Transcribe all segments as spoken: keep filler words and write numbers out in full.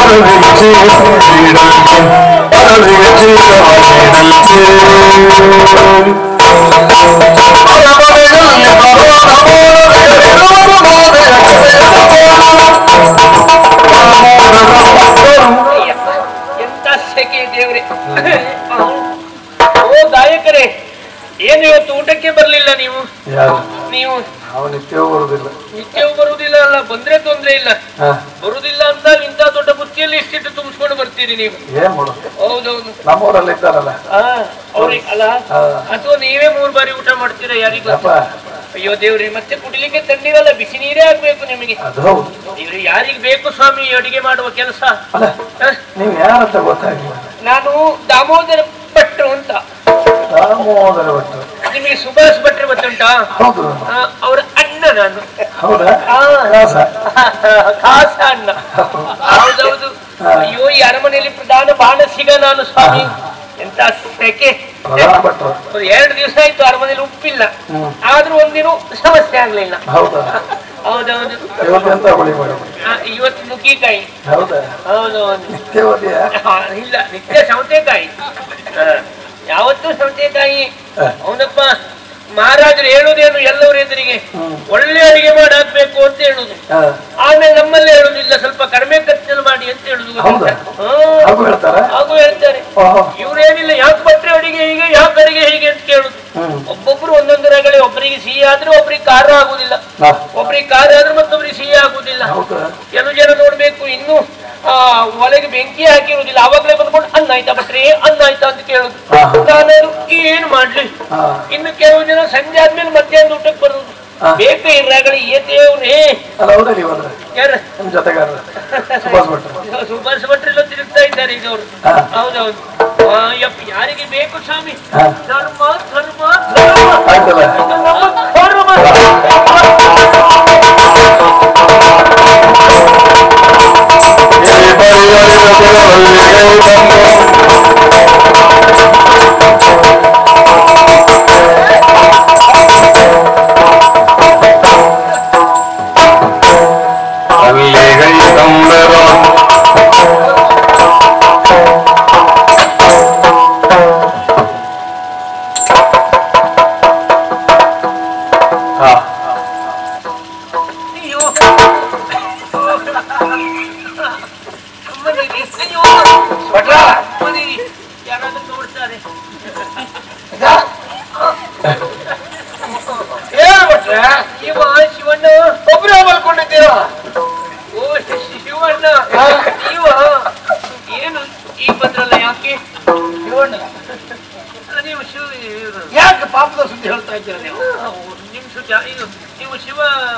ದೇವ್ರೆ ಓ ಗಾಯಕರೇ, ಏನು ಇವತ್ತು ಊಟಕ್ಕೆ ಬರ್ಲಿಲ್ಲ ನೀವು? ನೀವು ನಿತ್ಯವೂ ಬರುದಿಲ್ಲ. ನಿತ್ಯವೂ ಬರುವುದಿಲ್ಲ ಅಲ್ಲ, ಬಂದ್ರೆ ತೊಂದ್ರೆ ಇಲ್ಲ. ಬರುದಿಲ್ಲ ಅಂತ ಇಂತ ದೊಡ್ಡ ಬುತ್ತಿಯಲ್ಲಿ ಇಷ್ಟಿಟ್ಟು ತುಂಬಿಸ್ಕೊಂಡು ಬರ್ತೀರಿ ನೀವು. ಹೌದೌದು, ನಮ್ಮೂರಲ್ಲಿ ಇದ್ದಾರಲ್ಲ ಅವ್ರಿಗೆ ಅಲ್ಲ, ಅಥವಾ ನೀವೇ ಮೂರ್ ಬಾರಿ ಊಟ ಮಾಡ್ತೀರಾ ಯಾರಿಗ? ಅಯ್ಯೋ ದೇವ್ರಿ, ಮತ್ತೆ ಕುಡಿಲಿಕ್ಕೆ ತಣ್ಣೀರಲ್ಲ, ಬಿಸಿ ನೀರೇ ಆಗ್ಬೇಕು ನಿಮಗೆ. ಇವ್ರಿ ಯಾರಿಗ್ ಬೇಕು ಸ್ವಾಮಿ ಅಡಿಗೆ ಮಾಡುವ ಕೆಲಸ? ನೀವು ಯಾರಂತ ಗೊತ್ತಾಗಿಲ್ಲ. ನಾನು ದಾಮೋದರ ಭಟ್ರು ಅಂತ. ದಾಮೋದರ ಭಟ್ರು? ನಿಮಗೆ ಸುಭಾಷ್ ಭಟ್ರು ಗೊತ್ತುಂಟಾ? ಹೌದು, ಅವ್ರ ಅಣ್ಣ ನಾನು. ಹೌದಾ? ಖಾಸ ಅಣ್ಣ. ಹೌದೌದು. ಅಯ್ಯೋ, ಈ ಅರಮನೆಯಲ್ಲಿ ಪ್ರಧಾನ ಬಾಣಸಿಗ ನಾನು ಸ್ವಾಮಿ. ಎಂತ ಸೆಕೆ! ಎರಡು ದಿವಸ ಆಯ್ತು ಅರಮನೆಯಲ್ಲಿ ಉಪ್ಪಿಲ್ಲ, ಆದ್ರೂ ಒಂದಿನ ಸಮಸ್ಯೆ ಆಗ್ಲಿಲ್ಲ. ಹೌದೌದು. ಇವತ್ತು ನುಗ್ಗಿಕಾಯಿ. ಹೌದೌದು. ಇಲ್ಲ, ನಿತ್ಯ ಸೌತೆಕಾಯಿ, ಯಾವತ್ತೂ ಸೌತೆಕಾಯಿ. ಅವನಪ್ಪ ಮಹಾರಾಜರು ಹೇಳುದೇನು ಎಲ್ಲರ ಎದುರಿಗೆ, ಒಳ್ಳೆ ಅಡಿಗೆ ಮಾಡಿ ಹಾಕ್ಬೇಕು ಅಂತ ಹೇಳುದು. ಆಮೇಲೆ ನಮ್ಮಲ್ಲೇ ಹೇಳುದಿಲ್ಲ, ಸ್ವಲ್ಪ ಕಡಿಮೆ ಖರ್ಚಲ್ಲಿ ಮಾಡಿ ಅಂತ ಹೇಳುದು. ಹಾಗೂ ಹೇಳ್ತಾರೆ. ಇವ್ರೇನಿಲ್ಲ, ಯಾಕೆ ಭಟ್ರೆ ಅಡಿಗೆ ಹೀಗೆ, ಯಾಕೆ ಅಡಿಗೆ ಹೀಗೆ ಅಂತ ಕೇಳುದು. ಒಬ್ಬೊಬ್ರು ಒಂದೊಂದು ರಗಳೆ, ಒಬ್ಬರಿಗೆ ಸಿಹಿ ಆದ್ರೆ ಒಬ್ರಿಗೆ ಖಾರ ಆಗುದಿಲ್ಲ, ಒಬ್ರಿಗೆ ಖಾರ ಆದ್ರೆ ಮತ್ತೊಬ್ರಿಗೆ ಸಿಹಿ ಆಗುದಿಲ್ಲ. ಕೆಲವು ಜನ ನೋಡ್ಬೇಕು, ಇನ್ನು ಆ ಒಲೆಗೆ ಬೆಂಕಿ ಹಾಕಿರುವುದಿಲ್ಲ, ಆವಾಗಲೇ ಬಂದ್ಕೊಂಡು ಅನ್ನ ಆಯ್ತಾ ಭಟ್ರೆ, ಅನ್ನ ಆಯ್ತಾ ಅಂತ ಕೇಳುದು. ನಾನು ಏನ್ ಮಾಡ್ಲಿ. ಇನ್ನು ಕೆಲವು ಜನ ಸಂಜೆ ಆದ್ಮೇಲೆ ಮಧ್ಯಾಹ್ನ ಊಟಕ್ಕೆ ಬರುದು. ಬೇಕು ಇರ್ರಾಗಲಿ ಏತೇವ್ರೇ. ಸುಭಾಷ್ ಭಟ್ರೆಲ್ಲ ತಿರುಗ್ತಾ ಇದ್ದಾರೆ ಈಗ ಅವರು. ಹೌದೌದು. ಯಪ್ಪ, ಯಾರಿಗೆ ಬೇಕು ಸ್ವಾಮಿ? ಧರ್ಮ ಧರ್ಮ ಧರ್ಮ ಯಾರಾದ್ರೂ ನೋಡ್ತಾರೆ. ಇವ ಶಿವಣ್ಣ ಒಬ್ರು ಮಲ್ಕೊಂಡಿದ್ದೀರಾ? ಓ ಶಿವಣ್ಣ, ಇವ ಏನು ಈಗ ಬಂದ್ರಲ್ಲ, ಯಾಕೆ ಶಿವಣ್ಣ? ನೀವು ಶಿವ ಯಾಕೆ ಪಾಪದ ಸುದ್ದಿ ಹೇಳ್ತಾ ಇದ್ದೀರಾ ನೀವು? ನಿಮ್ ಸುದ್ದಿ ಇದು, ನೀವು ಶಿವ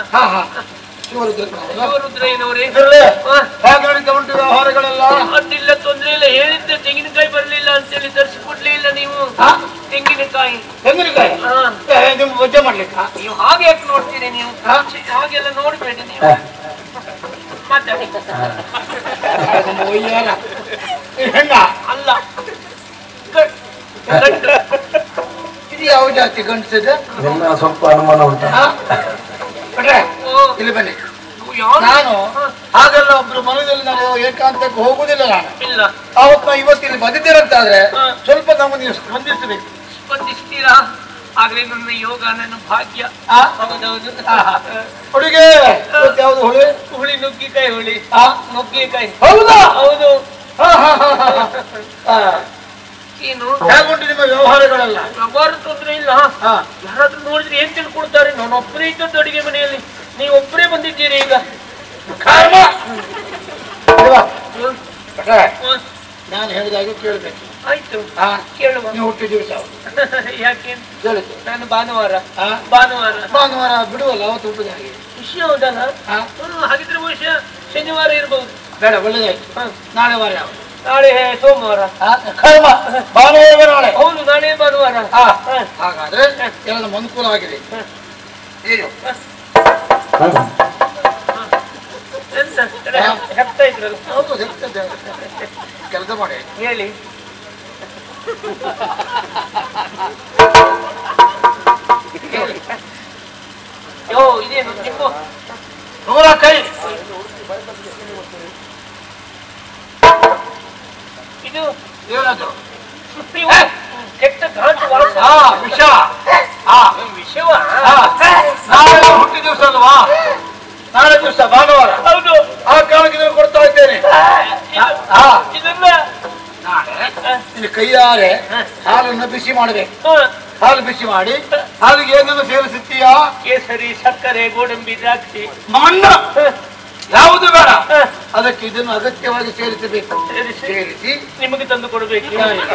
ಶಿವರುದ್ರಯ್ಯನವರೇ? ಉಂಟು ವ್ಯವಹಾರಗಳೆಲ್ಲ ಅದಿಲ್ಲ, ತೊಂದ್ರೆ ಇಲ್ಲ. ಹೇಳಿದ್ದೆ ತೆಂಗಿನಕಾಯಿ ಬರ್ಲಿಲ್ಲ ಅಂತೇಳಿ ತರಿಸಿಕೊಡ್ಲೇ ಇಲ್ಲ ನೀವು. ತೆಂಗಿನಕಾಯಿ ತೆಂಗಿನಕಾಯಿ ನಿಮ್ ವಜೆ ಮಾಡ್ಲಿಕ್ಕ? ನೀವು ಹಾಗೆ ಯಾಕೆ ನೋಡ್ತೀರಿ? ನೀವು ಹಾಗೆಲ್ಲ ನೋಡ್ಬೇಡಿ ನೀವು. ಮಾತಾಡಿ. ಹೆಂಗ ಅಲ್ಲ, ಇದು ಯಾವ ಜಾತಿ ಗಂಡಸಿದೆ? ಸ್ವಲ್ಪ ಅನುಮಾನ ಉಂಟು. ಇಲ್ಲಿ ಬನ್ನಿ. ನಾನು ಹಾಗೆಲ್ಲ ಒಬ್ರು ಮನದಲ್ಲಿ ನಾನು ಏಕಾಂತಕ್ಕೆ ಹೋಗುದಿಲ್ಲ. ನಾನು ಇಲ್ಲ, ಅವತ್ತು ಇವತ್ತು ಇಲ್ಲಿ ಬಂದಿದ್ದೀರಂತಾದ್ರೆ ಸ್ವಲ್ಪ ನಮಗೆ ನೀವು ಸ್ಪಂದಿಸಬೇಕು. ಸ್ಪಂದಿಸ್ತೀರಾ? ಆಗ್ಲೇ ನನ್ನ ಯೋಗ, ನನ್ನ ಭಾಗ್ಯ. ಹೌದೌದು. ಹುಡುಗೆ ಯಾವ್ದು ಹುಳಿ? ಹುಳಿ ನುಗ್ಗಿಕಾಯಿ ಹುಳಿ. ನುಗ್ಗಿಕಾಯಿ. ಹೌದಾ? ಹೌದು. ಏನು ಹೇಗುಂಟು ನಿಮ್ಮ ವ್ಯವಹಾರಗಳೆಲ್ಲ? ವ್ಯವಹಾರ ತೊಂದ್ರೆ ಇಲ್ಲ. ಯಾರಾದ್ರೂ ನೋಡಿದ್ರೆ ಏನ್ ತಿಳ್ಕೊಳ್ತಾರೆ? ನಾನು ಒಬ್ಬರೇ ಇದ್ದದ್ದು ಅಡಿಗೆ ಮನೆಯಲ್ಲಿ, ನೀವು ಒಬ್ಬರೇ ಬಂದಿದ್ದೀರಿ ಈಗ. ನಾನು ಹೇಳಿದಾಗ ಕೇಳ್ಬೇಕು. ಆಯ್ತು, ಕೇಳುವ. ನೀವು ಹುಟ್ಟಿದ ದಿವಸ ಯಾಕೆ? ನಾನು ಭಾನುವಾರ ಭಾನುವಾರ ಭಾನುವಾರ ಬಿಡುವಲ್ಲ, ಅವತ್ತು ಹುಟ್ಟಿದ ಹಾಗೆ ವಿಷಯ ಹೌದಲ್ಲ? ಹಾಗಿದ್ರೆ ವಿಷಯ ಶನಿವಾರ ಇರ್ಬಹುದು. ಬೇಡ, ಒಳ್ಳೆದಾಯ್ತು. ನಾಳೆ ವಾರ ಯಾವ? ನಾಳೆ ಸೋಮವಾರ. ಕರ್ಮ ಭಾನುವಾರ ನಾಳೆ. ಹೌದು, ನಾಳೆ ಭಾನುವಾರ. ಹಾಗಾದ್ರೆ ಎಲ್ಲ ಅನುಕೂಲ ಆಗಿದೆ. ಹೆಪ್ತಾ ಇದ್ರಲ್ಲ? ಹೌದು, ಕೆಲಸ ಮಾಡಿ ಹೇಳಿ. ಯೋ, ಇದೇನು ನಿಮ್ಮ ನೂರ ಕೈ ಇದು ಏನದು ಕೆಟ್ಟ ಘಾಟು ವಾಸ. ವಿಷ. ವಿಷವ ನಾಳೆ ಹುಟ್ಟಿ ದಿವಸ ಅಲ್ವಾ? ನಾಳೆ ದಿವಸ ಭಾನುವಾರ. ಹೌದು. ಆ ಕಾರಣಕ್ಕೆ ಇದನ್ನು ಕೊಡ್ತಾ ಇದ್ದೇನೆ. ಇದನ್ನ ನಾಳೆ ನಿನ್ನ ಕೈಯಾರೆ ಹಾಲನ್ನು ಬಿಸಿ ಮಾಡಬೇಕು. ಹಾಲು ಬಿಸಿ ಮಾಡಿ ಹಾಲಿಗೆ ಏನನ್ನು ಸೇರಿಸುತ್ತೀಯಾ? ಕೇಸರಿ, ಸಕ್ಕರೆ, ಗೋಡಂಬಿ, ದ್ರಾಕ್ಷಿ, ಮಣ್ಣು ಯಾವುದು ಬೇಡ. ಅದಕ್ಕೆ ಇದನ್ನು ಅಗತ್ಯವಾಗಿ ಸೇರಿಸಬೇಕು. ಸೇರಿಸಿ ನಿಮಗೆ ತಂದು ಕೊಡಬೇಕು.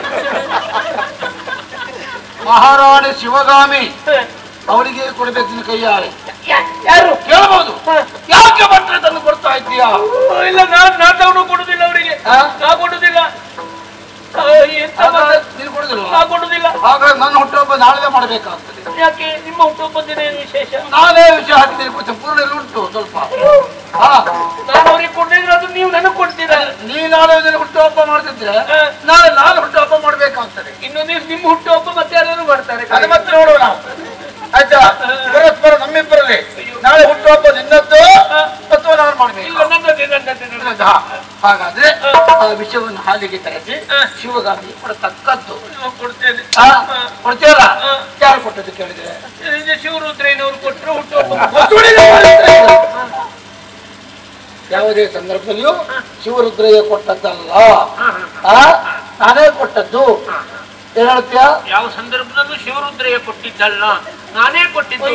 ಮಹಾರಾಣಿ ಶಿವಗಾಮಿ ಅವಳಿಗೆ ಕೊಡಬೇಕು ನಿನ್ನ ಕೈಯಾರೆ. ಯಾರು ಕೇಳಬಹುದು? ಯಾಕೆ ಬಂದ್ರೆ ತಂದು ಕೊಡ್ತಾ ಇದ್ದೀಯಾ? ಇಲ್ಲ, ನಾನ್ ನಾ ತಗೊಂಡು ಕೊಡುದಿಲ್ಲ ಅವರಿಗೆ. ನಾ ಕೊಡುದಿಲ್ಲ. ನೀನು ಕೊಡುದಿಲ್ಲ? ನಾ ಕೊಡುದಿಲ್ಲ. ಹಾಗಾಗಿ ನನ್ನ ಹುಟ್ಟುಹಬ್ಬ ನಾಳೆ ಮಾಡಬೇಕಾಗ್ತದೆ. ಯಾಕೆ? ನಿಮ್ಮ ಹುಟ್ಟುಹಬ್ಬ ದಿನ ಏನು ವಿಶೇಷ? ನಾನೇ ವಿಷಯ ಹಾಕಿದ್ದೀನಿ. ಪೂರ್ಣ ಉಂಟು ಸ್ವಲ್ಪ. ನಾನು ಅವ್ರಿಗೆ ಕೊಟ್ಟಿದ್ರೆ ಅದು ನೀವು ನನಗೆ ಕೊಡ್ತೀರಾ? ನೀ ನಾಳೆ ಹುಟ್ಟುಹಬ್ಬ ಮಾಡ್ತಿದ್ರೆ ನಾಳೆ ನಾನು ಹುಟ್ಟುಹಬ್ಬ ಮಾಡ್ಬೇಕಾಗ್ತದೆ. ಇನ್ನೊಂದು ದಿವಸ ನಿಮ್ಮ ಹುಟ್ಟುಹಬ್ಬ ಮತ್ತೆ ಯಾರು ಮಾಡ್ತಾರೆ. ಅದು ಮತ್ತೆ ನೋಡುವ ನಾವು. ಆಯ್ತಾ? ಪರಸ್ಪರ ನಮ್ಮಿಬ್ಬರಲ್ಲಿ ನಾಳೆ ಹುಟ್ಟುಹಬ್ಬ ನಿನ್ನದ್ದು ಅಥವಾ ನಾನು ಮಾಡ್ಬೇಕು. ಹಾಗಾದ್ರೆ ಆ ವಿಷಯವನ್ನು ಹಾಲಿಗೆ ತರಿಸಿ ಶಿವಗಾಮಿ ಕೊಡತಕ್ಕದ್ದು ಕೊಡ್ತೇನೆ. ಕೊಡ್ತೀರ? ಯಾರು ಕೊಟ್ಟದ್ದು ಕೇಳಿದ್ರೆ? ಶಿವರುದ್ರಯ್ಯನವರು ಕೊಟ್ಟರು ಹುಟ್ಟುಹಬ್ಬ. ಯಾವುದೇ ಸಂದರ್ಭದಲ್ಲಿಯೂ ಶಿವರುದ್ರಯ್ಯ ಕೊಟ್ಟದ್ದಲ್ಲ, ನಾನೇ ಕೊಟ್ಟದ್ದು. ಏನ್ ಹೇಳ್ತೀಯ? ಯಾವ ಸಂದರ್ಭದಲ್ಲೂ ಶಿವರುದ್ರಯ್ಯ ಕೊಟ್ಟಿದ್ದಲ್ಲ, ನಾನೇ ಕೊಟ್ಟಿದ್ದು.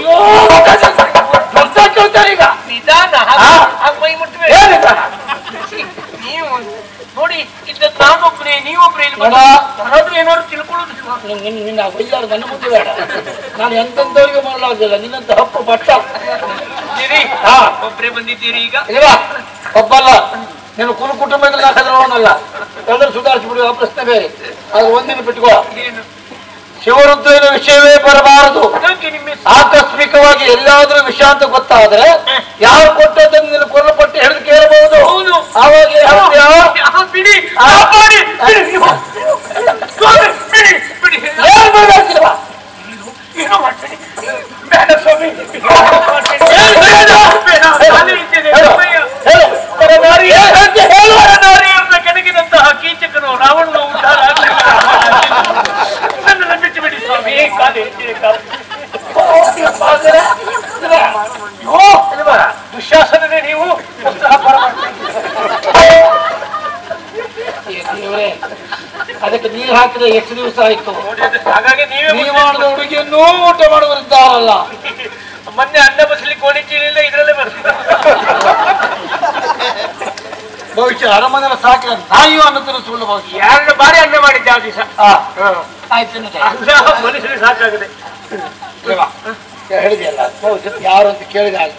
ಈಗ ನಿಧಾನ ಮೈ ಮುಟ್ಟುವೆ. ನೀವು ನೋಡಿ, ಇದ್ದದ್ದು ನಾನೊಬ್ಬನೇ, ನೀವೊಬ್ಬರೇ. ಯಾರಾದ್ರೂ ಏನಾದ್ರು ತಿಳ್ಕೊಳ್ಳೋದಿಲ್ಲ. ನಿನ್ನ ವೈದ್ಯರು ನನ್ನ ಮುಂದೆ ಬೇಡ. ನಾನು ಎಂತೆಂಥವ್ರಿಗೆ ಮಾಡಲಾಗುದಿಲ್ಲ. ನಿನ್ನಂತ ಹಪ್ಪು ಬಟ್ಟ ಒಬ್ಬರೇ ಬಂದಿದ್ದೀರಿ ಈಗ. ಇಲ್ವಾ? ಒಬ್ಬಲ್ಲ, ನೀನು ಕುಲು ಕುಟುಂಬದಲ್ಲಿ ಹಾಕಿದ್ರವನಲ್ಲ. ಎಲ್ಲರೂ ಸುಧಾರಿಸಿ ಬಿಡುವ ಪ್ರಶ್ನೆ ಬೇರೆ. ಆದ್ರೆ ಒಂದಿನ ಬಿಟ್ಕೋ, ಶಿವರುದ್ರನ ವಿಷಯವೇ ಬರಬಾರದು. ಆಕಸ್ಮಿಕವಾಗಿ ಎಲ್ಲಾದ್ರೂ ವಿಷಯ ಅಂತ ಗೊತ್ತಾದ್ರೆ ಯಾರು ಕೊಟ್ಟದ್ದನ್ನು ನೀನು ಕೊಲ್ಲಪಟ್ಟು ಹಿಡಿದು ಕೇಳಬಹುದು. ಆವಾಗ ಬಿಡಿ ಕೆಣಗಿದಂತಹ ಕೀಚಕನು ರಾವಣನ ಉದ್ಧಾರ ನನ್ನನ್ನು ಬಿಟ್ಟು ಬಿಡಿ ಸ್ವಾಮಿ. ದುಶ್ಯಾಸನೇ ನೀವು. ಅದಕ್ಕೆ ನೀರು ಹಾಕಿದ್ರೆ ಎಷ್ಟು ದಿವಸ ಆಯ್ತು? ಹಾಗಾಗಿ ನೀವೇ ನೀವು ಮಾಡಿದ ಹುಡುಗಿಯನ್ನೂ ಊಟ ಮಾಡುವರಿದ್ದಾರಲ್ಲ. ಮೊನ್ನೆ ಅನ್ನ ಬಸಲಿಕ್ಕೆ ಕೋಣಿಚೀಲಿಲ್ಲ, ಇದರಲ್ಲೇ ಬರ್ತದೆ. ಭವಿಷ್ಯ ಅರಮನೆಲ್ಲ ಸಾಕಿದ ನಾಯಿಯು ಅನ್ನ ತಿನ್ನಿಸುವುದು ಭವಿಷ್ಯ. ಯಾರನ್ನ ಬಾರಿ ಅನ್ನ ಮಾಡಿದ್ದೆ ಆ ದಿವಸ. ಆಯ್ತು, ಮನುಷ್ಯರಿಗೆ ಸಾಕಾಗಿದೆ. ಹೇಳಿದೆಯಲ್ಲ, ಯಾರು ಅಂತ ಕೇಳಿದ ಹಾಗೆ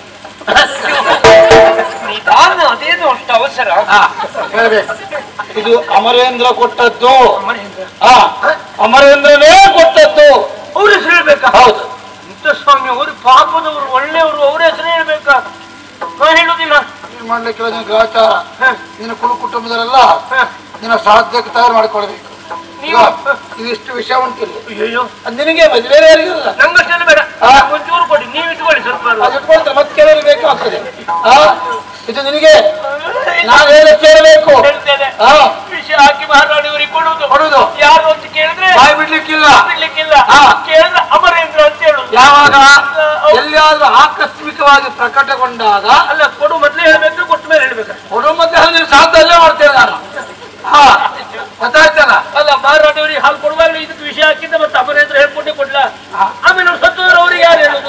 ನಿಧಾನ. ಅದೇನು ಅಷ್ಟು ಅವಸರ? ಹೇಳ್ಬೇಕು. ಇದು ಅಮರೇಂದ್ರ ಕೊಟ್ಟದ್ದು. ಅಮರೇಂದ್ರನೇ ಕೊಟ್ಟದ್ದು. ಅವ್ರ ಹೆಸರು ಹೇಳ್ಬೇಕಾ? ಹೌದು. ಸ್ವಾಮಿ ಅವರು ಪಾಪದವರು, ಒಳ್ಳೆಯವರು, ಅವ್ರ ಹೆಸರು ಹೇಳ್ಬೇಕಾ? ನಾ ಹೇಳುದಿಲ್ಲ. ನೀನ್ ಮಾಡ್ಲಿಕ್ಕೆ ನಿನ್ನ ಗ್ರಾಚಾರ. ನಿನ್ನ ಕುಟುಂಬ ಕುಟುಂಬದಲ್ಲೆಲ್ಲ ನಿನ್ನ ಸಾಧ್ಯಕ್ಕೆ ತಯಾರು ಮಾಡಿಕೊಳ್ಬೇಕು. ಇದಿಷ್ಟು ವಿಷಯ ಉಂಟಿಲ್ಲ. ಅಯ್ಯೋ, ನಿನಗೆ ಬೇರೆ ಯಾರಿಗಿಲ್ಲ. ನಂಗಷ್ಟೇ ಬೇಡ, ಒಂಚೂರು ಕೊಡಿ. ನೀವು ಇಟ್ಕೊಳ್ಳಿ ಸ್ವಲ್ಪ. ಅದು ಇಟ್ಕೊಳ್ತಾರೆ, ಮತ್ತೆ ಕೆಲವರು ಬೇಕಾಗ್ತದೆ. ಇದು ನಿನಗೆ ನಾನು ಹೇಳ ಕೇಳಬೇಕು. ವಿಷಯ ಹಾಕಿ ಮಹಾರಾಣಿಯವರಿಗೆ ಕೊಡುದು ಕೊಡುದು ಯಾರು ಅಂತ ಕೇಳಿದ್ರೆ ಬಾಯಿ ಬಿಡ್ಲಿಕ್ಕಿಲ್ಲ, ಬಿಡ್ಲಿಕ್ಕಿಲ್ಲ. ಕೇಳಿದ್ರೆ ಅಮರೇಂದ್ರ ಅಂತ ಹೇಳುದು. ಯಾವಾಗ ಎಲ್ಲಿಯಾದ್ರೂ ಆಕಸ್ಮಿಕವಾಗಿ ಪ್ರಕಟಗೊಂಡಾಗ ಅಲ್ಲ, ಕೊಡು ಮೊದ್ಲೇ ಹೇಳ್ಬೇಕು, ಕೊಟ್ಟ ಮೇಲೆ ಹೇಳ್ಬೇಕು. ಕೊಡು ಮತ್ತೆ ನೀನು ಸಾಧ್ಯ ಅಲ್ಲೇ ಮಾಡ್ತೇನೆ ನಾನು. ಹಾ, ಗೊತ್ತಾಯ್ತಲ್ಲ? ಅಲ್ಲ, ಮಹಾರಾಣಿಯವರಿಗೆ ಹಾಲು ಕೊಡುವಾಗ ಇದಕ್ಕೆ ವಿಷಯ ಹಾಕಿದ್ದ ಮತ್ತೆ ಅಮರೇಂದ್ರ ಹೇಳ್ಕೊಂಡೇ ಕೊಡ್ಲ. ಆಮೇಲೆ ನಾವು ಸತ್ತೋದ್ರೆ ಅವ್ರಿಗೆ ಯಾರು ಹೇಳುದು?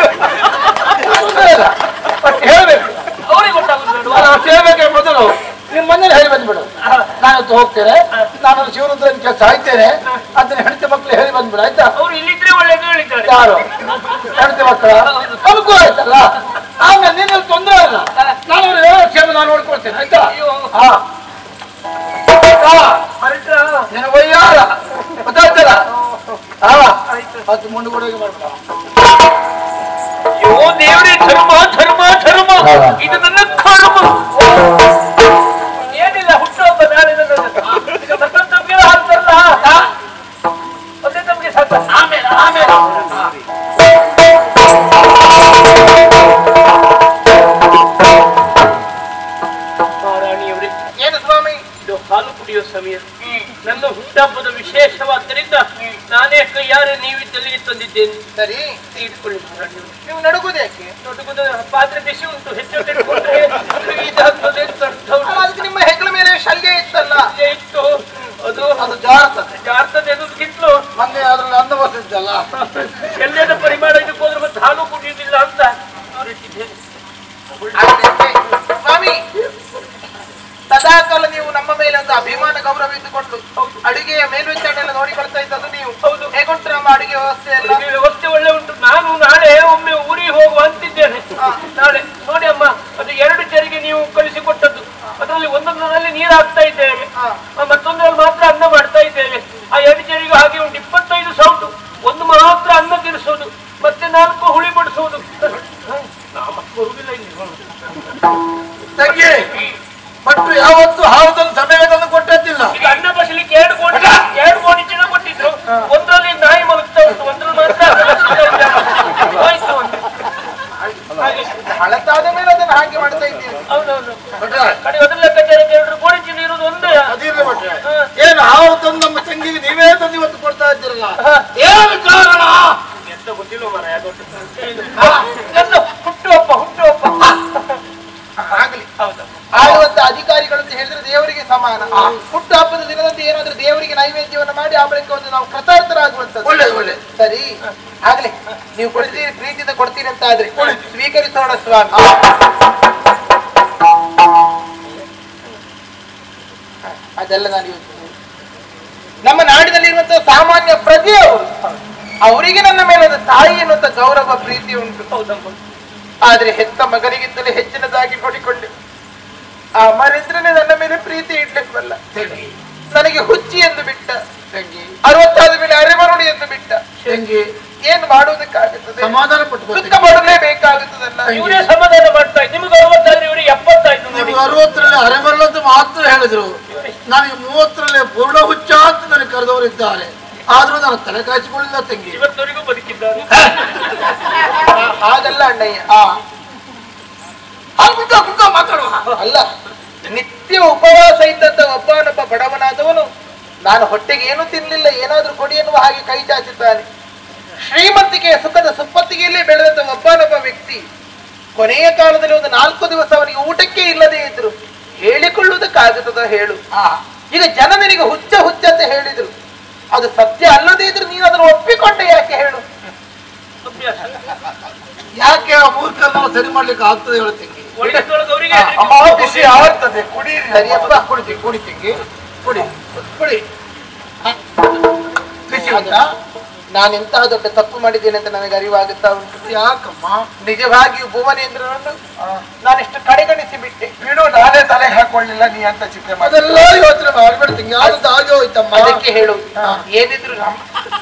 ಹೇಳ್ಬೇಕು, ಅವ್ರಿಗೆ ಗೊತ್ತಾಗುದು. ಹೇಳ್ಬೇಕೆ ಮೊದಲು ನಿಮ್ ಮನೇಲಿ ಹೇಳಿ ಬಂದ್ಬಿಡು. ನಾನಂತೂ ಹೋಗ್ತೇನೆ, ನಾನು ಶಿವರುದ್ರನ ಕೆಲಸ ಆಯ್ತೇನೆ, ಅದನ್ನ ಹೆಂಡತಿ ಮಕ್ಕಳು ಹೇಳಿ ಬಂದ್ಬಿಡು. ಆಯ್ತಾ? ಅವ್ರು ಇಲ್ಲಿದ್ರೆ ಒಳ್ಳೇದು ಹೇಳಿದ್ದಾರೆ. ಯಾರು ಹೆಂಡತಿ ಮಕ್ಕಳ ಅನುಕೂಲ ಆಯ್ತಲ್ಲ. ಆಮೇಲೆ ನೀನಲ್ಲಿ ತೊಂದರೆ ಇಲ್ಲ. ನಾನು ಕ್ಷೇಮ ನಾನು ನೋಡ್ಕೊಳ್ತೇನೆ. ಆಯ್ತಾ? ಹಾ, ನಿನ್ನ ವಯ್ಯಾರ ಗೊತ್ತಾಯ್ತಲ್ಲ? ಹಾ, ಅದು ಮುಂಡುಗಡೆಗೆ ಮಾಡ್ಬಿಡ. ಯೋ ದೇವರೇ, ಧರ್ಮ ಧರ್ಮ ಧರ್ಮ, ಇದು ನನ್ನ ಕರ್ಮ. ಏನಿಲ್ಲ, ಹುಟ್ಟುಹಬ್ಬ ನಾಳೆ ತಮಗೆ ಹಾಕ್ತಲ್ಲ, ಮತ್ತೆ ತಮಗೆ ಸಾಕ. ಆಮೇಲೆ ಆಮೇಲೆ ಮಹಾರಾಣಿಯವರೇ, ಏನು ಸ್ವಾಮಿ? ಇದು ಹಾಲು ಕುಡಿಯುವ ಸಮಯ, ನನ್ನ ಹುಟ್ಟಹಬ್ಬದ ವಿಶೇಷವಾದ್ದರಿಂದ ನಾನೇ ಕೈಯಾರೆ ನೀವಿದ್ದಲ್ಲಿಗೆ ತಂದಿದ್ದೇನೆ. ಸರಿ, ಇಟ್ಕೊಳ್ಳಿ. ನೀವು ನಡುಗುದು ಯಾಕೆ? ನಡುಗುದ ಪಾತ್ರೆ ಬಿಸಿ ಉಂಟು, ಹೆಚ್ಚು ತೆಗೆದುಕೊಂಡ್ರೆ ಇದಾಗ್ತದೆ ಅಂತ ಅರ್ಥ ಉಂಟು. ಅದಕ್ಕೆ ನಿಮ್ಮ ಹೆಗಲ ಮೇಲೆ ಶಲ್ಯ ಇತ್ತಲ್ಲ? ಇತ್ತು, ಅದು ಅದು ಜಾರ್ತದೆ ಜಾರ್ತದೆ ಅದು ತಿಂಗಳು ಮೊನ್ನೆ ಅದ್ರಲ್ಲಿ ಅನ್ನ ಬಸಿದ್ದಲ್ಲ, ಎಲ್ಲದ ಪರಿಮಾಣ ಇದಕ್ಕೆ ಹೋದ್ರೆ ಮತ್ತೆ ಹಾಲು ಕುಡಿಯುವುದಿಲ್ಲ ಅಂತ ಇಟ್ಟಿದ್ದೇನೆ. ಸ್ವಾಮಿ, ಸದಾಕಾಲ ನೀವು ನಮ್ಮ ಮೇಲೆ ಒಂದು ಅಭಿಮಾನ ಗೌರವ ಇದ್ದುಕೊಂಡು ಅಡುಗೆಯ ಮೇಲ್ವಿಚಾರಣೆ ಎಲ್ಲ ನೋಡಿಕೊಳ್ತಾ ಇದ್ದದ್ದು ನೀವು. ಹೌದು. ಹೇಗುಂಟು ನಮ್ಮ ಅಡುಗೆ ವ್ಯವಸ್ಥೆ ಎಲ್ಲ? ಅಡುಗೆ ವ್ಯವಸ್ಥೆ ಒಳ್ಳೆ ಉಂಟು. ನಾನು ನಾಳೆ ಒಮ್ಮೆ ಊರಿಗೆ ಹೋಗುವ ಅಂತಿದ್ದೇನೆ. ನಾಳೆ ನೋಡಿ ಅಮ್ಮ, ಅದು ಎರಡು ಚರಿಗೆ ನೀವು ಕಳಿಸಿಕೊಟ್ಟದ್ದು, ಅದರಲ್ಲಿ ಒಂದೊಂದರಲ್ಲಿ ನೀರು ಹಾಕ್ತಾ ಇದ್ದೇವೆ, ಮತ್ತೊಂದರಲ್ಲಿ ಮಾತ್ರ ಅನ್ನ ಮಾಡ್ತಾ ಇದ್ದೇವೆ. ಆ ಎರಡು ಚರಿಗೆ ಹಾಗೆ ಉಂಟು. ಇಪ್ಪತ್ತೈದು ಸೌಟು, ಒಂದು ಮಾತ್ರ ಅನ್ನ ತಿನ್ನಿಸೋದು, ಮತ್ತೆ ನಾಲ್ಕು ಹುಳಿ ಬಡಿಸೋದು. ಮತ್ತೆ ಬರುವುದಿಲ್ಲ ಇಲ್ಲಿ ತಂಗಿ. ಬಟ್ಟು ಯಾವತ್ತು ಹಾವುದನ್ನು ಸಮಯ ತಂದು ಕೊಟ್ಟದ್ದಿಲ್ಲ. ಈಗ ಅನ್ನ ಬಸಲಿಕ್ಕೆ ಎರಡು ಕೋಟಿ ಎರಡು ಕೋಟಿ ಜನ ಕೊಟ್ಟಿದ್ರು. ಒಂದರಲ್ಲಿ ನಾಯಿ ಮಲಗ್ತಾ ಉಂಟು, ಒಂದ್ರಲ್ಲಿ ಮಾತ್ರ ಆಯ್ತು ಒಂದು ಹಳತಾದ ಮೇಲೆ ಅದನ್ನು ಹಾಗೆ ಮಾಡ್ತಾ ಇದ್ದೀರಿ. ಹೌದೌದು. ಕಡೆ ಅದ್ರ ಲೆಕ್ಕಾಚಾರಕ್ಕೆ ಎರಡು ಕೋಟಿ ಜನ ಇರೋದು ಒಂದೇ. ಅದಿರ್ಲಿ ಭಟ್ರೆ, ಏನು ಹಾವು ತಂದು ನಮ್ಮ ತಂಗಿಗೆ ನೀವೇ ತಂದು ಇವತ್ತು ಕೊಡ್ತಾ ಇದ್ದೀರಲ್ಲ, ಏನು ಕಾರಣ ಎಂತ ಗೊತ್ತಿಲ್ಲ ಮರ. ನನ್ನ ಹುಟ್ಟುಹಬ್ಬ ಹುಟ್ಟುಹಬ್ಬ ಆಗ್ಲಿ. ಹೌದು. ಆಳುವಂತ ಅಧಿಕಾರಿಗಳು ಅಂತ ಹೇಳಿದ್ರೆ ದೇವರಿಗೆ ಸಮಾನ. ಹುಟ್ಟು ಹಬ್ಬದ ದಿನದಂತೆ ಏನಾದ್ರೂ ದೇವರಿಗೆ ನೈವೇದ್ಯವನ್ನು ಮಾಡಿ ಆ ಬಳಿಕ ಒಂದು ನಾವು ಕೃತಾರ್ಥರಾಗುವಂತದ್ದು. ಒಳ್ಳೇದು ಒಳ್ಳೇದು. ಸರಿ, ಆಗ್ಲಿ. ನೀವು ಕೊಡ್ತೀರಿ, ಪ್ರೀತಿಯಿಂದ ಕೊಡ್ತೀರಿ ಅಂತ ಆದ್ರೆ ಸ್ವೀಕರಿಸೋಣ ಸ್ವಾಮಿ. ಅದೆಲ್ಲ ನಾನು ಯೋಚಿಸಿದೆ. ನಮ್ಮ ನಾಡಿನಲ್ಲಿರುವಂತಹ ಸಾಮಾನ್ಯ ಪ್ರಜೆಯವರು, ಅವರಿಗೆ ನನ್ನ ಮೇಲೆ ಒಂದು ತಾಯಿ ಎನ್ನುವಂತ ಗೌರವ ಪ್ರೀತಿ ಉಂಟು. ಹೌದಮ್ಮ. ಆದ್ರೆ ಹೆತ್ತ ಮಗನಿಗಿಂತಲೇ ಹೆಚ್ಚಿನದಾಗಿ ನೋಡಿಕೊಂಡೆ. ಆ ಮರೇಂದ್ರನೇ ನನ್ನ ಮೇಲೆ ಪ್ರೀತಿ ಇಡ್ಲಿಲ್ವಲ್ಲ. ನನಗೆ ಹುಚ್ಚಿ ಎಂದು ಬಿಟ್ಟ, ಅರವತ್ತಾದ ಮೇಲೆ ಅರೆಮರುಡಿ ಎಂದು ಬಿಟ್ಟ. ಏನು ಮಾಡುವುದಕ್ಕಾಗುತ್ತದೆ? ಸಮಾಧಾನ ಪಟ್ಟು ದುಃಖ ಮಾಡಲೇಬೇಕಾಗುತ್ತದಲ್ಲ. ಇವರೇ ಸಮಾಧಾನ ಮಾಡ್ತಾ ಇದ್ದು, ನಿಮ್ಗೆ ಅರವತ್ತಾದ್ರೆ ಇವರಿಗೆ ಎಪ್ಪತ್ತಾಯ್ತು. ನಿಮ್ಗೆ ಅರವತ್ತರಲ್ಲಿ ಅರೆಮರಳು ಅಂತ ಮಾತ್ರ ಹೇಳಿದ್ರು, ನನಗೆ ಮೂವತ್ತರಲ್ಲಿ ಪೂರ್ಣ ಹುಚ್ಚ ಅಂತ ನನಗೆ ಕರೆದವರಿದ್ದಾರೆ. ಆದ್ರೂ ನಾನು ತಲೆ ಕಾಯಿಸಿಕೊಳ್ಳಿಲ್ಲ ತಂಗಿ. ಇವತ್ತವರೆಗೂ ಬದುಕಿದ್ದಾರೆ. ಹಾಗಲ್ಲ ಅಣ್ಣಯ್ಯ. ಮಾತಾಡುವ ಅಲ್ಲ, ನಿತ್ಯ ಉಪವಾಸ ಇದ್ದಂತ ಒಬ್ಬನೊಬ್ಬ ಬಡವನಾದವನು ನಾನು ಹೊಟ್ಟೆಗೆ ಏನು ತಿನ್ಲಿಲ್ಲ, ಏನಾದ್ರೂ ಕೊಡಿ ಎನ್ನುವ ಹಾಗೆ ಕೈ ಚಾಚಿದ್ದಾನೆ. ಶ್ರೀಮಂತಿಕೆಯ ಸುಖದ ಸುಪ್ಪತ್ತಿಗೆಯಲ್ಲೇ ಬೆಳೆದಂತ ಒಬ್ಬನೊಬ್ಬ ವ್ಯಕ್ತಿ ಕೊನೆಯ ಕಾಲದಲ್ಲಿ ಒಂದು ನಾಲ್ಕು ದಿವಸ ಅವನಿಗೆ ಊಟಕ್ಕೆ ಇಲ್ಲದೆ ಇದ್ರು. ಹೇಳಿಕೊಳ್ಳುವುದಕ್ಕಾಗುತ್ತದ ಹೇಳು? ಈಗ ಜನ ನಿನಗೆ ಹುಚ್ಚ ಹುಚ್ಚ ಅಂತ ಹೇಳಿದ್ರು, ಅದು ಸತ್ಯ ಅಲ್ಲದೇ ಇದ್ರು ನೀನು ಅದನ್ನು ಒಪ್ಪಿಕೊಂಡೆ ಯಾಕೆ ಹೇಳು? ಯಾಕೆ ಆ ಮೂರ್ಖನ್ನು ಸರಿ ಮಾಡ್ಲಿಕ್ಕೆ ಆಗ್ತದೆ ಹೇಳ್ತಂಗಿ? ಬಿಸಿ ಆರ್ತದೆ, ಕುಡಿ. ಸರಿಯಪ್ಪ, ಕುಡಿತಿ ಕುಡಿತಿಂಗಿ ಕುಡಿ ಕುಡಿ. ಬಿಸಿ ಉಂಟಾ? ನಾನೆಂತಹ ದೊಡ್ಡ ತಪ್ಪು ಮಾಡಿದ್ದೇನೆ ಅಂತ ನನಗೆ ಅರಿವಾಗುತ್ತಾ ಉಂಟು. ಯಾಕಮ್ಮ? ನಿಜವಾಗಿಯೂ ಭುವನೇಂದ್ರನನ್ನು ನಾನಿಷ್ಟು ಕಡೆಗಣಿಸಿ ಬಿಟ್ಟೆ. ಬಿಡು, ನಾನೇ ತಲೆ ಹಾಕೊಳ್ಳಿಲ್ಲ, ನೀ ಅಂತ ಚಿಂತೆ ಅದೆಲ್ಲ ಯೋಚನೆ ಮಾಡ್ಬಿಡ್ತೀನಿ. ಯಾವ್ದು ಹಾಗೆ ಹೋಯ್ತಮ್ಮ. ಅದಕ್ಕೆ ಹೇಳು, ಏನಿದ್ರು ನಮ್ಮ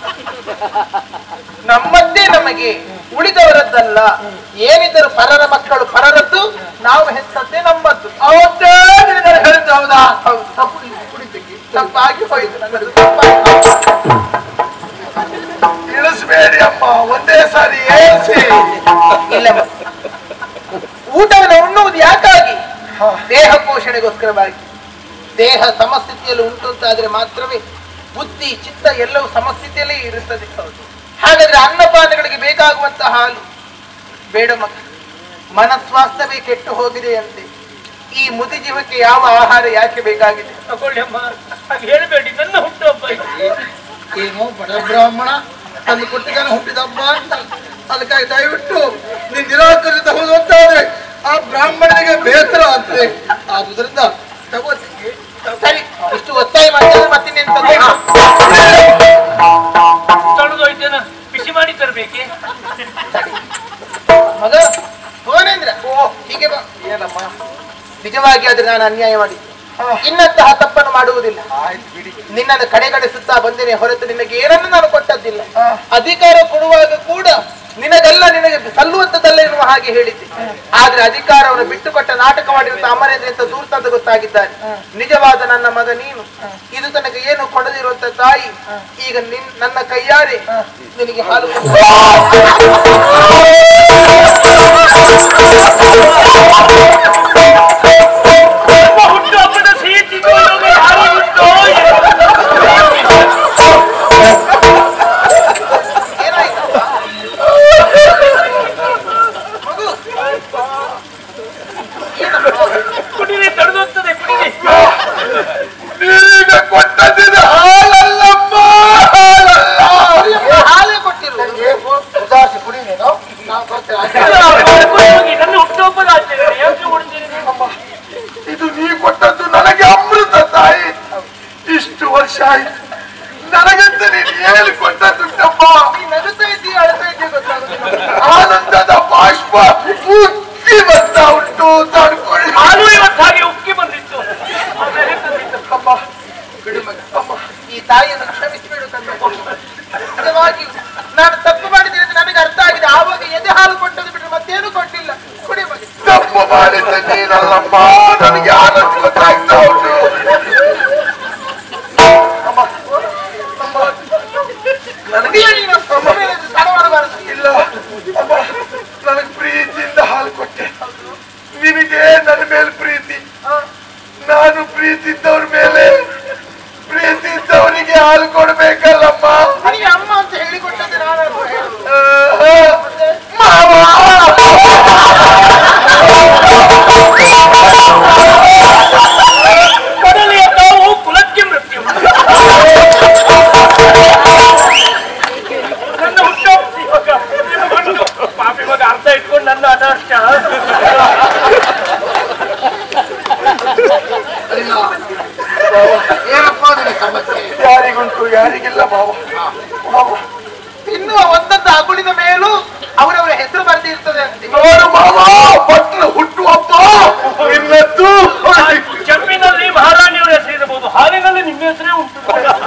ನಮ್ಮದ್ದೇ ನಮಗೆ, ಉಳಿದವರದ್ದಲ್ಲ. ಏನಿದ್ದರು ಪರರ ಮಕ್ಕಳು ಪರರದ್ದು, ನಾವು ಹೆತ್ತದ್ದೇ ನಮ್ಮದ್ದು. ಅವತ್ತೇ ಹೇಳಿದ್ದು ಹೌದಾ? ಹೌದು. ತಪ್ಪು ಕುಡಿತೀನಿ, ತಪ್ಪಾಗಿ ಹೋಯ್ತು ನನ್ನದು. ಇಳಿಸ್ಬೇಡಿ ಅಮ್ಮ, ಒಂದೇ ಸಾರಿ ಏರಿಸಿ. ಇಲ್ಲ, ಊಟವನ್ನು ಉಣ್ಣುವುದು ಯಾಕಾಗಿ? ದೇಹ ಪೋಷಣೆಗೋಸ್ಕರವಾಗಿ. ದೇಹ ಸಮಸ್ಥಿತಿಯಲ್ಲಿ ಉಂಟು ಅಂತಾದ್ರೆ ಮಾತ್ರವೇ ಬುದ್ಧಿ ಚಿತ್ತ ಎಲ್ಲವೂ ಸಮಸ್ಥಿತಿಯಲ್ಲೇ ಇರುತ್ತದೆ. ಹಾಗಾದ್ರೆ ಅನ್ನಪಾನಗಳಿಗೆ ಬೇಕಾಗುವಂತಹ ಹಾಲು ಬೇಡ ಮಗ. ಮನಸ್ವಾಸ್ಥ್ಯವೇ ಕೆಟ್ಟು ಹೋಗಿದೆ ಅಂತೆ. ಈ ಮುದಿ ಜೀವಕ್ಕೆ ಯಾವ ಆಹಾರ ಯಾಕೆ ಬೇಕಾಗಿದೆ? ತಗೊಳ್ಳಿ ಅಮ್ಮ, ಹಾಗೆ ಹೇಳಬೇಡಿ. ನನ್ನ ಹುಟ್ಟುಹಬ್ಬ ಏನು ಬಡ ಬ್ರಾಹ್ಮಣ ತಂದು ಕೊಟ್ಟಿದ್ದಾನೆ ಹುಟ್ಟಿದ ಹಬ್ಬ ಅಂತ. ಅದಕ್ಕಾಗಿ ದಯವಿಟ್ಟು ನೀನು ನಿರಾಕರಿಸಿದ ಹೌದು ಅಂತಾದ್ರೆ ಆ ಬ್ರಾಹ್ಮಣನಿಗೆ ಬೇಸರ ಆಗ್ತದೆ. ಆದುದರಿಂದ ತಗೋತೀನಿ. ಸರಿ, ಇಷ್ಟು ಒತ್ತಾಯ ಮಾಡಿದ್ರೆ ಮತ್ತಿನ್ನೆಂತ ತೊಳೆದೋಯ್ತೇನ? ಬಿಸಿ ಮಾಡಿ ತರಬೇಕೆ ಮಗ? ಭುವನೇಂದ್ರ, ಓ ಹೀಗೆ ಬಾ. ಏನಮ್ಮ? ನಿಜವಾಗಿ ಆದ್ರೆ ನಾನು ಅನ್ಯಾಯ ಮಾಡಿದ್ದೆ. ಇನ್ನಂತಹ ತಪ್ಪನ್ನು ಮಾಡುವುದಿಲ್ಲ. ನಿನ್ನನ್ನು ಕಡೆಗಣಿಸುತ್ತಾ ಬಂದೇನೆ ಹೊರತು ನಿನಗೆ ಏನನ್ನು ನಾನು ಕೊಟ್ಟದ್ದಿಲ್ಲ. ಅಧಿಕಾರ ಕೊಡುವಾಗ ಕೂಡ ನಿನಗೆಲ್ಲ ನಿನಗೆ ಸಲ್ಲುವಂತದ್ದಲ್ಲ ಎನ್ನುವ ಹಾಗೆ ಹೇಳಿದ್ದೆ. ಆದ್ರೆ ಅಧಿಕಾರವನ್ನು ಬಿಟ್ಟು ಕೊಟ್ಟ ನಾಟಕ ಮಾಡಿರುವಂತ ಅಮರೇಂದ್ರ ಅಂತ ದೂರ್ತ ಅಂತ ಗೊತ್ತಾಗಿದ್ದಾನೆ. ನಿಜವಾದ ನನ್ನ ಮಗ ನೀನು. ಇದು ತನಗೆ ಏನು ಕೊಡದಿರುವಂತ ತಾಯಿ ಈಗ ನಿನ್ ನನ್ನ ಕೈಯಾರೆ ನಿನಗೆ ಹಾಲು ಹುಟ್ಟುಹಬ್ಬದ ಸಿಹಿ ತಿನ್ನುವ ಆಯ್ತು. ನನಗಂತ ನೀನು ಹೇಳಿ ಕೊಟ್ಟಪ್ಪ. ನಗುತ್ತಾ ಇದ್ದೀಯ ಅಳ್ತಾ ಇದ್ದೀಯ ಗೊತ್ತಾಗುತ್ತೆ. ಆನಂದದ ಬಾಷ್ಪ ಉಕ್ಕಿ ಬರ್ತಾ ಉಂಟು ತಡ್ಕೊಳ್ಳಿ. ಹಾಲು ಇವತ್ತಾಗಿ ಉಕ್ಕಿ ಬಂದಿತ್ತು. ಅಮ್ಮ ಈ ತಾಯಿಯನ್ನು ಕ್ಷಮಿಸಿಬಿಡು ತಂದೆ. ನಿಜವಾಗಿ ನಾನು ತಪ್ಪು ಮಾಡಿದ್ದೀನಿ ಅಂತ ನನಗೆ ಅರ್ಥ ಆಗಿದೆ. ಆವಾಗ ಎದೆ ಹಾಲು ಕೊಟ್ಟದ್ದು ಬಿಟ್ಟರೆ ಮತ್ತೇನು ಕೊಟ್ಟಿಲ್ಲ. ಕುಡಿ ಮಗ. ತಪ್ಪು ಮಾಡಿದ್ದ ನೀನಲ್ಲಮ್ಮ, ನನಗೆ ಆನಂದ ಗೊತ್ತಾಗ್ತಾ ಉಂಟು. ನನಗೆ ತಡ ಮಾಡಬಾರದು. ಇಲ್ಲ ಅಮ್ಮ, ನನಗೆ ಪ್ರೀತಿಯಿಂದ ಹಾಲು ಕೊಟ್ಟೆ. ನಿನಗೆ ನನ್ನ ಮೇಲೆ ಪ್ರೀತಿ, ನಾನು ಪ್ರೀತಿ ಇದ್ದವ್ರ ಮೇಲೆ ಪ್ರೀತಿ ಇದ್ದವರಿಗೆ ಹಾಲು ಕೊಡ್ಬೇಕಲ್ಲಮ್ಮ. ನನಗೆ ಅಮ್ಮ ಅಂತ ಹೇಳಿಕೊಟ್ಟದ್ದು ನಾನು. ಕಡಲೆಯ ತಾವು ಕುಲಕ್ಕೆ ಮೃತ್ಯು. ನನ್ನ ಹುಟ್ಟು ಪಾಪಿ ಮಗ ಅರ್ಥ ಇಟ್ಕೊಂಡು ನನ್ನ ಅನಾಷ್ಟ. ಏನಪ್ಪ ನಿನ್ನ ಸಮಸ್ಯೆ? ಯಾರಿಗುಂಟು ಯಾರಿಗಿಲ್ಲ ಮಾವ. ಇನ್ನು ಒಂದೊಂದು ಅಗುಳಿನ ಮೇಲೂ ಅವರವರ ಹೆಸರು ಬರ್ದಿರ್ತದೆ ಅಂತ. ನೋಡು ಮಾವ, ಭಟ್ರು ಹುಟ್ಟುವಪ್ಪ ನಿನ್ನದ್ದು. ಜಮ್ಮಿನಲ್ಲಿ ಮಹಾರಾಣಿಯವರ ಹೆಸರು ಇರಬಹುದು, ಹಾಲಿನಲ್ಲಿ ನಿಮ್ಮ ಹೆಸರೇ ಉಂಟು.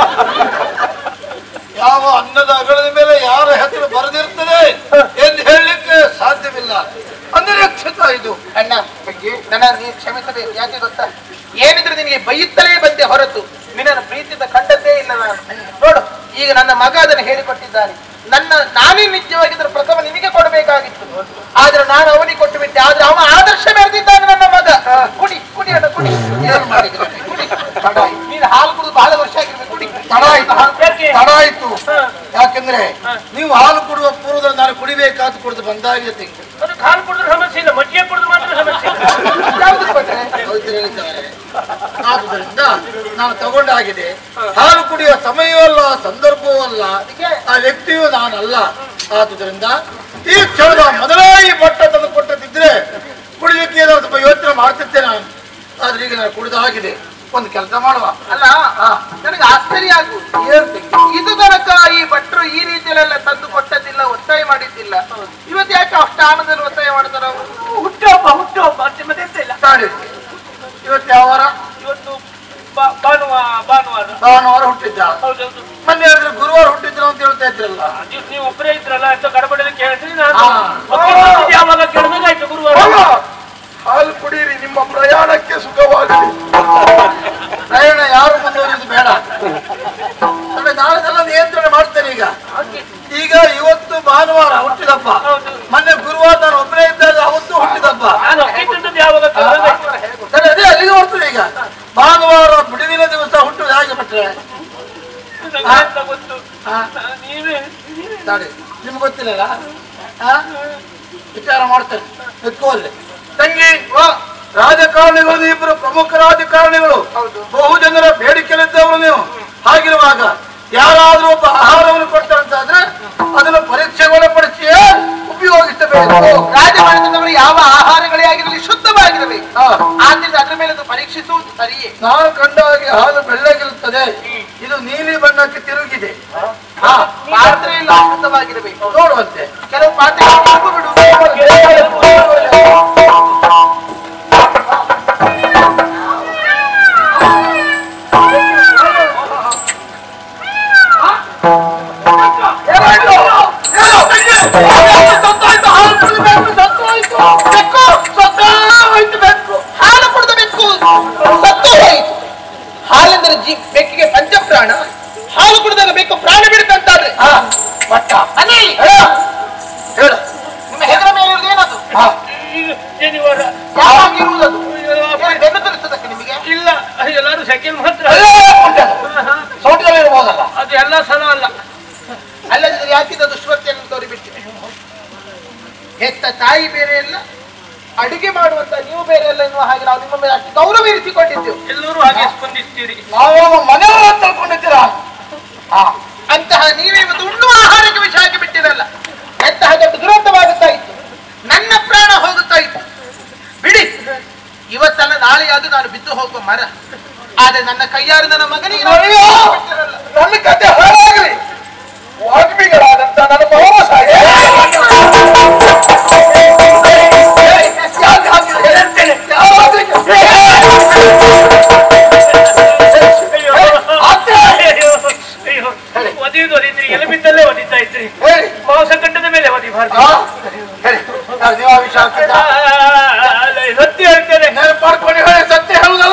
ಯಾವ ಅನ್ನದ ಅಗಳದ ಮೇಲೆ ಯಾರ ಹೆಸರು ಬರೆದಿರ್ತದೆ ಎಂದು ಹೇಳಲಿಕ್ಕೆ ಸಾಧ್ಯವಿಲ್ಲ. ಅನಿರೀಕ್ಷಿತ ಇದು. ಅಣ್ಣ ನನ್ನ ನೀನು ಕ್ಷಮಿಸಬೇಕು. ಯಾಕೆ ಗೊತ್ತಾ, ಏನಿದ್ರು ನಿನಗೆ ಬೈಯುತ್ತಲೇ ಬಂದೆ ಹೊರತು ನಿನ್ನನ್ನು ಪ್ರೀತಿಯಿಂದ ಕಂಡದ್ದೇ ಇಲ್ಲ ನಾನು. ನೋಡು, ಈಗ ನನ್ನ ಮಗ ಅದನ್ನು ಹೇಳಿಕೊಟ್ಟಿದ್ದಾನೆ. ನನ್ನ ನಾನೇ ನಿಜವಾಗಿದ್ದರೆ ಪ್ರಥಮ ನಿನಗೆ ಕೊಡಬೇಕಾಗಿತ್ತು, ಆದ್ರೆ ನಾನು ಅವನಿಗೆ ಕೊಟ್ಟು ಬಿಟ್ಟೆ. ಆದ್ರೆ ಅವನ ಆದರ್ಶ ಮೆರೆದಿದ್ದಾನೆ ನನ್ನ ಮಗ. ಕುಡಿ ಕುಡಿ ಅಣ್ಣ ಕುಡಿ. ಏನು ಮಾಡಿದ್ರು ಕುಡಿ. ನೀನು ಹಾಲು ಕುಡಿದು ಬಹಳ ವರ್ಷ ಆಗಿರ್ಬೇಕು. ಕುಡಿ. ತಡ ಆಯ್ತು ತಡ ಆಯ್ತು ಯಾಕಂದ್ರೆ ನೀವು ಹಾಲು ಕೊಡುವ ಪೂರ್ವದಲ್ಲಿ ನಾನು ಕುಡಿಬೇಕಾದ ಕುಡಿದು ಬಂದಾಗಿದೆ ತೆಂಗು. ಅದಕ್ಕೆ ಹಾಲು ಕುಡಿದ್ರೆ ಸಮಸ್ಯೆ ಇಲ್ಲ, ಮಜ್ಜಿಗೆ ಕುಡಿದ್ರೆ ಮಾತ್ರ ಸಮಸ್ಯೆ ಇಲ್ಲ. ಹೇಳಿದ್ದಾರೆ. ಆದುದರಿಂದ ನಾನು ತಗೊಂಡಾಗಿದೆ. ಹಾಲು ಕುಡಿಯುವ ಸಮಯವೂ ಅಲ್ಲ, ಸಂದರ್ಭವೂ ಅಲ್ಲ, ಆ ವ್ಯಕ್ತಿಯೂ ನಾನಲ್ಲ. ಆದುದರಿಂದ ಈ ಕ್ಷಣದ ಮೊದಲೇ ಈ ಮಟ್ಟ ತಂದು ಕೊಟ್ಟದಿದ್ರೆ ಕುಡಿಲಿಕ್ಕೆ ಏನಾದ್ರು ಸ್ವಲ್ಪ ಯೋಚನೆ ಮಾಡ್ತಿದ್ದೆ ನಾನು. ಆದ್ರೆ ಈಗ ನಾನು ಕುಡಿದಾಗಿದೆ. ಒಂದು ಕೆಲಸ ಮಾಡುವ. ಅಲ್ಲ, ನನಗೆ ಆಶ್ಚರ್ಯ ಆಗುವುದು. ಇದು ತನಕ ಈ ಭಟ್ರು ಈ ರೀತಿಯಲ್ಲೆಲ್ಲ ತಂದು ಕೊಟ್ಟದ್ದಿಲ್ಲ, ಒತ್ತಾಯ ಮಾಡಿದ್ದಿಲ್ಲ. ಇವತ್ತು ಯಾಕೆ ಅಷ್ಟು ಆನಂದದಲ್ಲಿ ಒತ್ತಾಯ ಮಾಡ್ತಾರ ಅವರು? ಹುಟ್ಟುಹಬ್ಬ ಹುಟ್ಟುಹಬ್ಬ ಅಂತ ಮತ್ತೆ ಇಲ್ಲ. ಇವತ್ತು ಯಾವ ವಾರ? ಇವತ್ತು ಭಾನುವಾರ ಭಾನುವಾರ ಭಾನುವಾರ ಹುಟ್ಟಿದ್ದ. ಹೌದೌದು. ಮೊನ್ನೆ ಹೇಳಿದ್ರೆ ಗುರುವಾರ ಹುಟ್ಟಿದ್ರು ಅಂತ ಹೇಳ್ತಾ ಇದ್ರಲ್ಲ. ನೀವು ಒಬ್ಬರೇ ಇದ್ರಲ್ಲ ಅಂತ ಗಡಬಡಲ್ಲಿ ಕೇಳಿದ್ರಿ. ನಾನು ಯಾವಾಗ ಕೇಳಿದಾಗಾಯ್ತು ಗುರುವಾರ. ಹಾಲು ಕುಡೀರಿ, ನಿಮ್ಮ ಪ್ರಯಾಣಕ್ಕೆ ಸುಖವಾಗಲಿ. ಪ್ರಯಾಣ ಯಾರು ಮುಂದುವರಿಯುವುದು ಬೇಡ. ನಾಳೆದೆಲ್ಲ ನಿಯಂತ್ರಣ ಮಾಡ್ತೇನೆ. ಈಗ ಈಗ ಇವತ್ತು ಭಾನುವಾರ ಹುಟ್ಟಿದಪ್ಪ, ಮೊನ್ನೆ ಗುರುವಾರ ನಾನು ಒಬ್ಬರೇ ಇದ್ದಾಗ ಅವತ್ತು ಹುಟ್ಟಿದಪ್ಪ. ಸರಿ, ಅದೇ ಅಲ್ಲಿಗೆ ಬರ್ತದೆ. ಈಗ ಭಾನುವಾರ ಬಿಡುವಿನ ದಿವಸ ಹುಟ್ಟುವುದು ಹೇಗೆ ಬಿಟ್ರೆ ನಿಮ್ಗೆ ಗೊತ್ತಿಲ್ಲ. ವಿಚಾರ ಮಾಡ್ತೇನೆ. ಎತ್ಕೋಲ್ಲಿ ತಂಗಿ. ರಾಜಕಾರಣಿಗಳು ಇಬ್ಬರು ಪ್ರಮುಖ ರಾಜಕಾರಣಿಗಳು, ಬಹು ಜನರ ಬೇಡಿಕೆಲಿದ್ದವರು ನೀವು. ಹಾಗಿರುವಾಗ ಯಾರಾದ್ರೂ ಒಬ್ಬ ಆಹಾರವನ್ನು ಕೊಡ್ತಾರಂತಾದ್ರೆ ಅದನ್ನು ಪರೀಕ್ಷೆಗೊಳಪಡಿಸಿಯೇ ಉಪಯೋಗಿಸಬೇಕು. ರಾಜಕಾರಣದವರು ಯಾವ ಆಹಾರಗಳೇ ಆಗಿರಲಿ ಶುದ್ಧವಾಗಿರಬೇಕು. ಆದ್ರಿಂದ ಅದರ ಮೇಲೆ ಪರೀಕ್ಷಿಸುವುದು ಸರಿಯೇ. ನಾನು ಕಂಡ ಹಾಗೆ ಹಾಲು ಬೆಳ್ಳಗಿರುತ್ತದೆ, ಇದು ನೀಲಿ ಬಣ್ಣಕ್ಕೆ ತಿರುಗಿದೆ. ಪಾತ್ರೆ ಇಲ್ಲ ಶುದ್ಧವಾಗಿರಬೇಕು. ನೋಡುವಂತೆ ಕೆಲವು ಪಾತ್ರೆ ಬಿಡು. ಹಾಲು ಕುಡಿದ ಬೆಕ್ಕು ಸತ್ತು ಹೋಯಿತು. ಹಾಲೆಂದರೆ ಜೀ ಬೆಕ್ಕಿಗೆ ಪಂಚಪ್ರಾಣ. ಹಾಲು ಕುಡಿದಾಗ ಬೆಕ್ಕು ಪ್ರಾಣ ಬಿಡುತ್ತಂತಾದ್ರೆ ಹೇಳು, ನಿಮ್ಮ ಹೆಗಲ ಮೇಲೆ ಏನದು? ಯಾವಾಗಿರುವುದದು? ಬೆನ್ನು ತಿಳಿಸೋದಕ್ಕೆ ನಿಮಗೆ ಇಲ್ಲ. ಎಲ್ಲರೂ ಸೆಕೆಂಡ್ ಮಾತ್ರ ಸೌಟದಲ್ಲಿರ್ಬೋದಲ್ಲ. ಅದು ಎಲ್ಲ ಸಲ ಅಲ್ಲ. ಅಲ್ಲದಿದ್ರೆ ಯಾಕಿದ ದುಷ್ವರ್ತಿಯನ್ನು ತೋರಿಬಿಟ್ಟಿದೆ. ಹೆತ್ತ ತಾಯಿ ಬೇರೆ ಇಲ್ಲ, ಅಡುಗೆ ಮಾಡುವಂತ ನೀವು ಬೇರೆ ಎಲ್ಲ ಎನ್ನುವ ಹಾಗೆ ನಾವು ನಿಮ್ಮ ಮೇಲೆ ಅಷ್ಟು ಗೌರವ ಇರಿಸಿಕೊಂಡಿದ್ದೆವು. ಎಲ್ಲರೂ ಹಾಗೆ ಸ್ಪಂದಿಸ್ತೀರಿ. ನಾವು ಮನೆಯಲ್ಲ ತಿಳ್ಕೊಂಡಿದ್ದೀರಾ? ಅಂತಹ ನೀವೇ ಇವತ್ತು ಉಣ್ಣುವ ಆಹಾರಕ್ಕೆ ವಿಷ ಹಾಕಿ ಬಿಟ್ಟಿರಲ್ಲ. ಎಂತಹ ದೊಡ್ಡ ದುರಂತವಾಗುತ್ತಾ ಇತ್ತು, ನನ್ನ ಪ್ರಾಣ ಹೋಗುತ್ತಾ ಇತ್ತು. ಬಿಡಿ, ಇವತ್ತಲ್ಲ ನಾಳೆಯಾದ್ರೂ ನಾನು ಬಿದ್ದು ಹೋಗುವ ಮರ. ಆದ್ರೆ ನನ್ನ ಕೈಯಾರೆ ನನ್ನ ಮಗನಿಗೆ ನನ್ನ ಕತೆ ಹಾಳಾಗಲಿ. ವಾಗ್ಮಿಗಳಾದಂತ ನನ್ನ ಮಗನ ಸಾಗೆ ಒದಿಯುದು ಒದಿದ್ರಿ, ಎಲುಬಿದ್ದಲ್ಲೇ ಒದಿತಾ ಇದ್ರಿ, ಮಾಂಸ ಕಟ್ಟದ ಮೇಲೆ ಒದಿಬಾರ್ದು. ಸತ್ಯ ಹೇಳ್ತೇನೆ, ಮಾಡ್ಕೊಂಡು ಹೇಳಿ. ಸತ್ಯ ಹೇಳುದಲ್ಲ,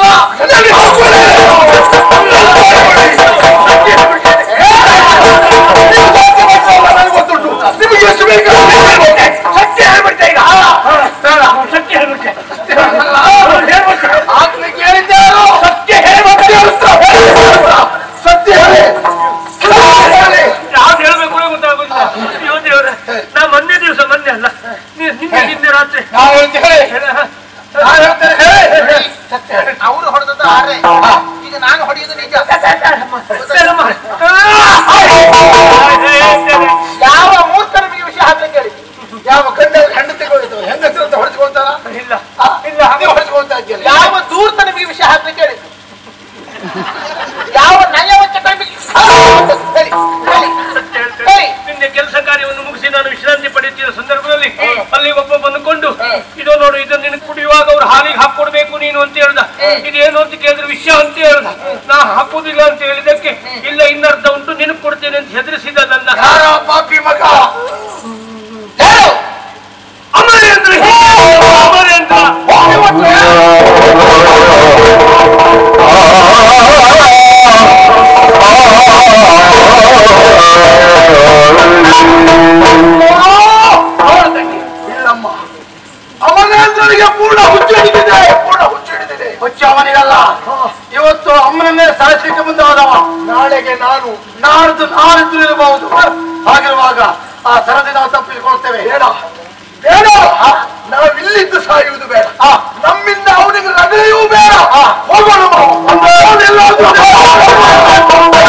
ಗೊತ್ತುಂಟು ನಿಮಗೆ ಎಷ್ಟು ಬೇಕು. ಸತ್ಯ ಹೇಳ್ಬಿಡ್ತೆ ಈಗ, ಸತ್ಯ ಹೇಳ್ಬಿಟ್ಟೆ. ಆಗ್ಲಿಕ್ಕೆ ಹೇಳಿದ್ದಾರು. ಸತ್ಯ ಹೇಳ್ಬೇಕು, ಸತ್ಯ ಹೇಳಿ. ಯಾವ್ದು ಹೇಳ್ಬೇಕು ಗೊತ್ತಾಗುದಿಲ್ಲ. ಅಯ್ಯೋ ದೇವ್ರೆ, ನಾ ಮೊನ್ನೆ ದಿವಸ ಮೊನ್ನೆ ಅಲ್ಲ, ನಿನ್ನೆ ನಿನ್ನೆ ರಾತ್ರಿ ನಾವು ಹೇಳ್ತೇವೆ. ಅವರು ಹೊಡೆದದ್ದು ಆರೆ, ಈಗ ನಾನು ಹೊಡೆಯುವುದು ನಿಜ. ಯಾವ ಮೂರ್ಖ ನಮಗೆ ವಿಷಯ ಹಾಕ್ಲಿಕ್ಕೆ ಹೇಳಿ. ಯಾವ ಗಂಡ ಹೆಂಡತಿಗಳು ಹೆಂಗಸರು ಅಂತ ಹೊಡೆದುಕೊಳ್ತಾರ? ಇಲ್ಲ ಇಲ್ಲ, ಹಾಗೆ ಹೊಡೆದುಕೊಳ್ತಾ ಇದ್ದೀಯಲ್ಲ. ಯಾವ ದೂರ್ತ ನಮಗೆ ವಿಷಯ ಹಾಕ್ಲಿಕ್ಕೆ ಹೇಳಿ. ಯಾವ ನಯವಂಚ ಕಡಿಮೆ ನಿನ್ನೆ ಕೆಲಸ ಕಾರ್ಯವನ್ನು ಮುಗಿಸಿ ನಾನು ವಿಶ್ರಾಂತಿ ಪಡೆಯುತ್ತಿದ್ದ ಸಂದರ್ಭದಲ್ಲಿ ಅಲ್ಲಿ ಒಬ್ಬ ಬಂದುಕೊಂಡು, ಇದು ನೋಡು, ಇದನ್ನು ನಿನಗೆ ಕುಡಿಯುವಾಗ ಅವ್ರು ಹಾಲಿಗೆ ಹಾಕೊಡ್ಬೇಕು ನೀನು ಅಂತ ಹೇಳ್ದ. ಇದೇನು ಅಂತ ಕೇಳಿದ್ರೆ ವಿಷಯ ಅಂತ ಹೇಳ್ದ. ನಾ ಹಾಕುದಿಲ್ಲ ಅಂತ ಹೇಳಿದಕ್ಕೆ, ಇಲ್ಲ ಇನ್ನರ್ಧ ಉಂಟು ನಿನಗೆ ಕೊಡ್ತೇನೆ ಅಂತ ಹೆದರಿಸಿದ ನನ್ನ ಪಾಪಿ ಮಗ. ಅಮರೇಂದ್ರ ಅಮರೇಂದ್ರ ಇಲ್ಲಮ್ಮ, ಅಮರೇಂದ್ರನಿಗೆ ಪೂರ್ಣ ಹುಚ್ಚು ಹಿಡಿದಿದೆ, ಪೂರ್ಣ ಹುಚ್ಚು ಹಿಡಿದಿದೆ. ಹುಚ್ಚು ಅವನಿಗಲ್ಲ, ಇವತ್ತು ಅಮ್ಮನನ್ನೇ ಸಾಯಿಸಲಿಕ್ಕೆ ಮುಂದಾದವ. ನಾಳೆಗೆ ನಾನು, ನಾಡ್ದು ನಾಳಿದ್ದು ಇರಬಹುದು. ಹಾಗಿರುವಾಗ ಆ ಸರದಿ ನಾವು ತಪ್ಪಿಸಿಕೊಳ್ತೇವೆ. ಬೇಡ ಬೇಡ, ನಾವಿಲ್ಲಿದ್ದು ಸಾಯುವುದು ಬೇಡ. ನಮ್ಮಿಂದ ಅವನಿಗೆ ರಗಳೆಯೂ ಬೇಡ. ಹೋಗೋಣ.